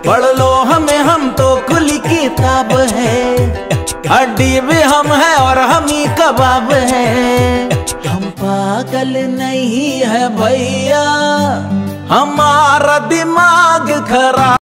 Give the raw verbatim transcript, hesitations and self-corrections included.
पढ़ लो हमें, हम तो खुली किताब है, हड्डी भी हम है और हम ही कबाब है। हम पागल नहीं है भैया, हमारा दिमाग खराब